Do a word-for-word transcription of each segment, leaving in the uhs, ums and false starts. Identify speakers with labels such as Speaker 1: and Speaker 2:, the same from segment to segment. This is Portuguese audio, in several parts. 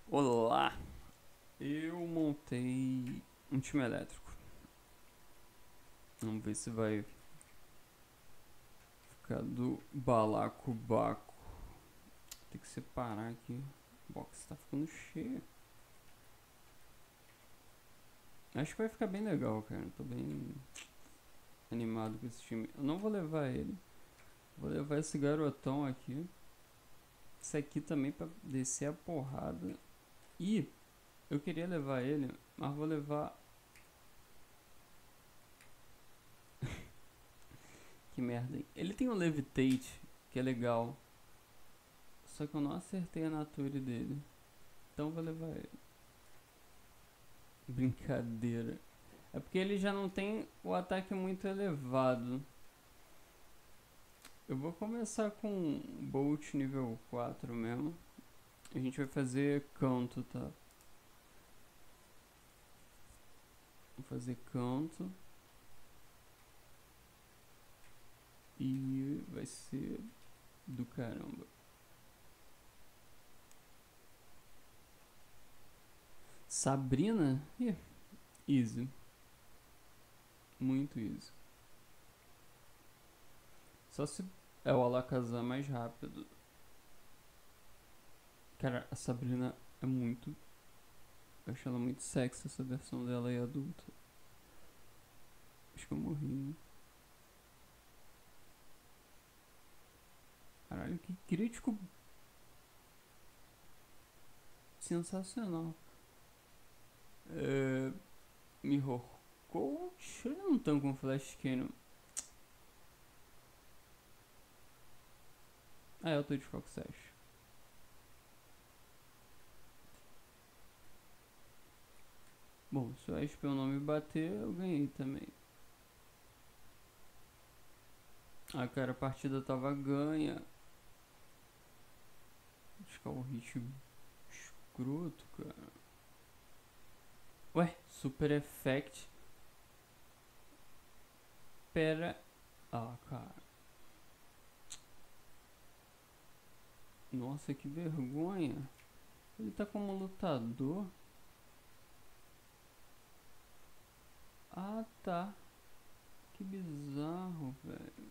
Speaker 1: Olá! Eu montei um time elétrico. Vamos ver se vai ficar do balacobaco. Tem que separar aqui. O box tá ficando cheio. Acho que vai ficar bem legal, cara. Tô bem animado com esse time. Eu não vou levar ele. Vou levar esse garotão aqui. Esse aqui também pra descer a porrada. E eu queria levar ele, mas vou levar... Que merda, hein? Ele tem um Levitate, que é legal. Só que eu não acertei a nature dele. Então vou levar ele. Brincadeira. É porque ele já não tem o ataque muito elevado. Eu vou começar com Bolt nível quatro mesmo. A gente vai fazer canto, tá? Vou fazer canto. E vai ser do caramba. Sabrina? Ih, easy. Muito easy. Só se é o Alakazam mais rápido. Cara, a Sabrina é muito... Eu acho ela muito sexy, essa versão dela aí adulta. Acho que eu morri, né? Caralho, que crítico sensacional. É... Mirror Coach? Eles não estão com Flash Cannon. Ah, eu tô de Fox Sash. Bom, se o Espeon não me bater, eu ganhei também. Ah, cara, a partida tava ganha. Acho que é o hit escroto, cara. Ué, Super Effect. Pera. Ah, cara. Nossa, que vergonha. Ele tá como lutador. Ah, tá. Que bizarro, velho.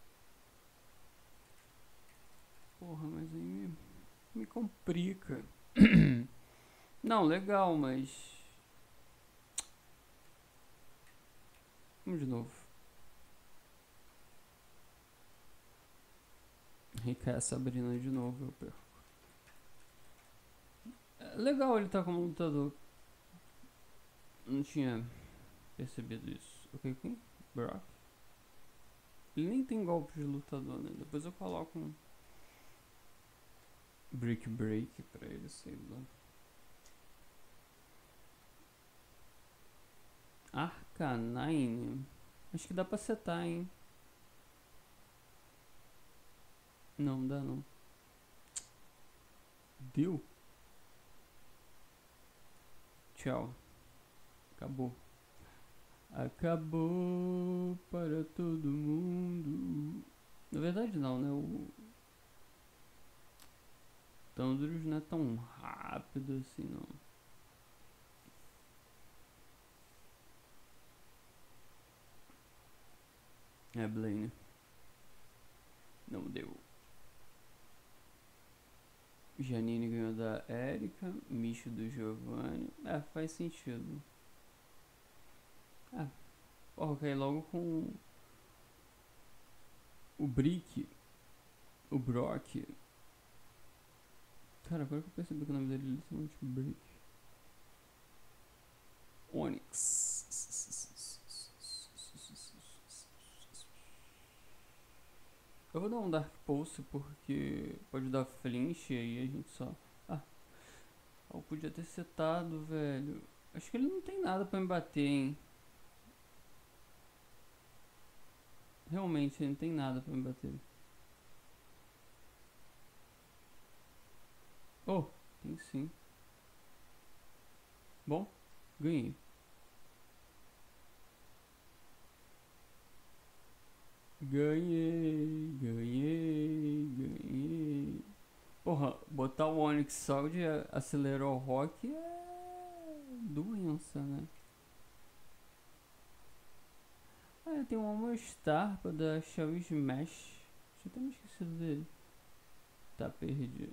Speaker 1: Porra, mas aí me, me complica. Não, legal, mas... Vamos de novo. Recai a Sabrina de novo, eu perco. É legal ele tá como lutador. Não tinha percebido isso. Ok, com Brock. Ele nem tem golpe de lutador, né? Depois eu coloco um Brick Break pra ele, sei lá. Arcanine. Acho que dá pra setar, hein? Não, dá não. Deu? Tchau. Acabou. Acabou para todo mundo. Na verdade não, né? O Thundurus não é tão rápido assim, não. É, Blaine. Não deu. Janine ganhou da Erika. Micho do Giovanni. É, faz sentido. Ah, porra, caí logo com o Brick. O Brock. Cara, agora que eu percebi que o nome dele é literalmente Brick. Onix. Eu vou dar um Dark Pulse porque pode dar flinch e aí a gente só... Ah, eu podia ter setado, velho. Acho que ele não tem nada pra me bater, hein. Realmente, ele não tem nada pra me bater. Oh, tem sim. Bom, ganhei. Ganhei, ganhei, ganhei. Porra, botar o Onyx só de acelerar o rock é doença, né? Ah, tem um Almo Star pra dar Shell Smash. Tinha até me esquecido dele. Tá perdido.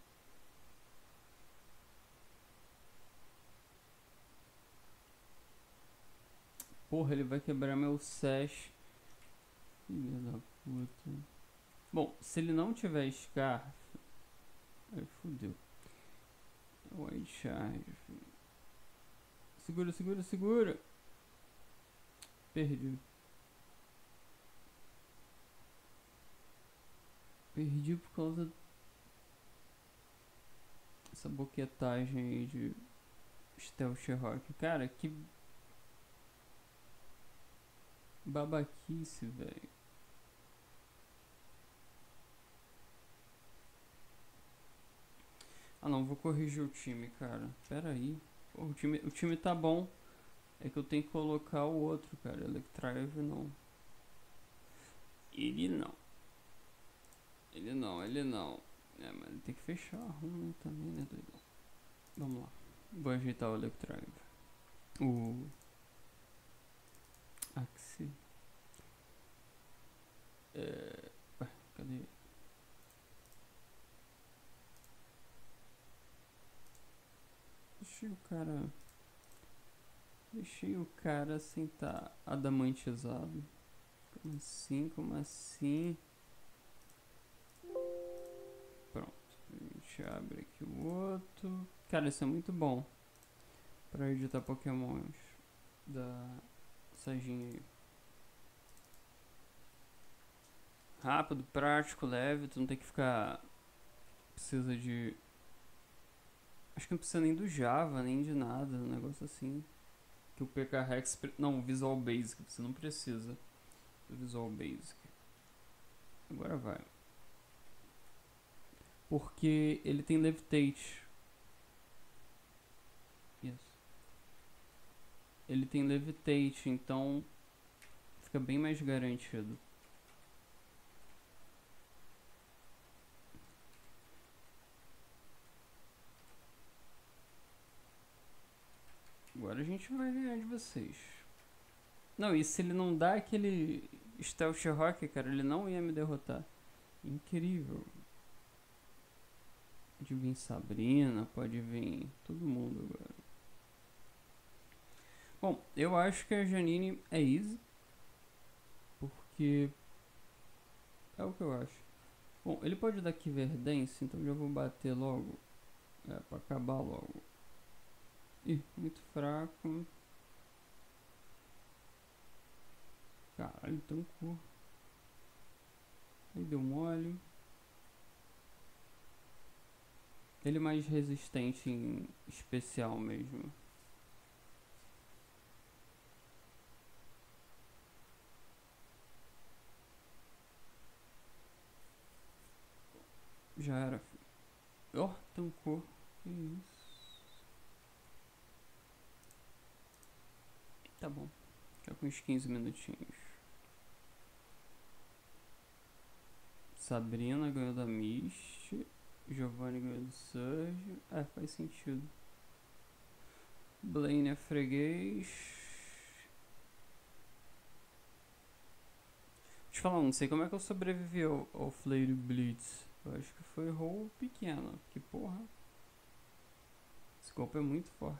Speaker 1: Porra, ele vai quebrar meu Sash. Filha da puta. Bom, se ele não tiver Scarf, aí fodeu. White Charge, filho. Segura, segura, segura. Perdi. Perdi por causa dessa boquetagem aí de Stealth Rock. Cara, que babaquice, velho. Ah não, vou corrigir o time, cara. Pera aí. Pô, o, time, o time tá bom. É que eu tenho que colocar o outro, cara. Electrive não. Ele não. Ele não, ele não. É, mas ele tem que fechar a runa também, né, doidão? Vamos lá. Vou ajeitar o Electrive. O... Axi. É... Ué, cadê? Deixei o cara... Deixei o cara sem tá adamantizado. Como assim? Como assim? Pronto. A gente abre aqui o outro. Cara, isso é muito bom pra editar pokémons da Sajinha aí. Rápido, prático, leve. Tu não tem que ficar... Precisa de... Acho que não precisa nem do Java, nem de nada. Um negócio assim. Que o P K Rex... Não, o Visual Basic. Você não precisa do Visual Basic. Agora vai. Porque ele tem Levitate. Isso. Ele tem Levitate, então fica bem mais garantido. Agora a gente vai ganhar de vocês. Não, e se ele não dá aquele Stealth Rock, cara, ele não ia me derrotar. Incrível. Pode vir Sabrina, pode vir todo mundo agora. Bom, eu acho que a Janine é easy. Porque é o que eu acho. Bom, ele pode dar Kiverdance, então já vou bater logo. É, pra acabar logo. Ih, muito fraco. Caralho, tancou. Aí deu mole. Ele é mais resistente em especial mesmo. Já era. Ó, oh, tancou. Que isso. Tá bom. Já com uns quinze minutinhos. Sabrina ganhou da Mist. Giovanni ganhou do Surge. É, faz sentido. Blaine é freguês. Deixa eu falar, não sei como é que eu sobrevivi ao, ao Flare Blitz. Eu acho que foi roll pequeno. Que porra. Esse golpe é muito forte.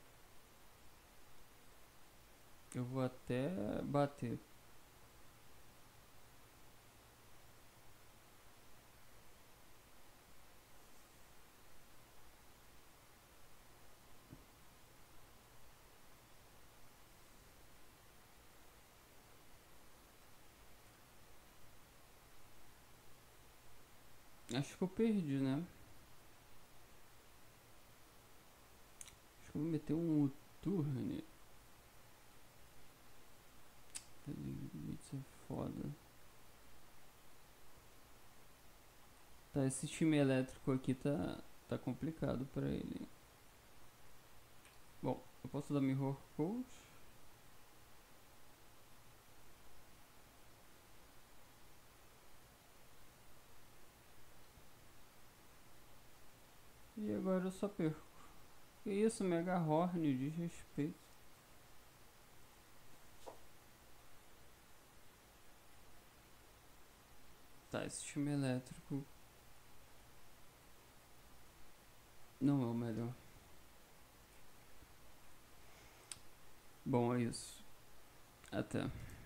Speaker 1: Eu vou até bater. Acho que eu perdi, né? Acho que eu vou meter um turn. Isso é foda. Tá, esse time elétrico aqui tá, tá complicado pra ele. Bom, eu posso dar Mirror Coach. E agora eu só perco. Que isso, Mega Horn, desrespeito. Tá, esse time elétrico não é o melhor. Bom, é isso. Até.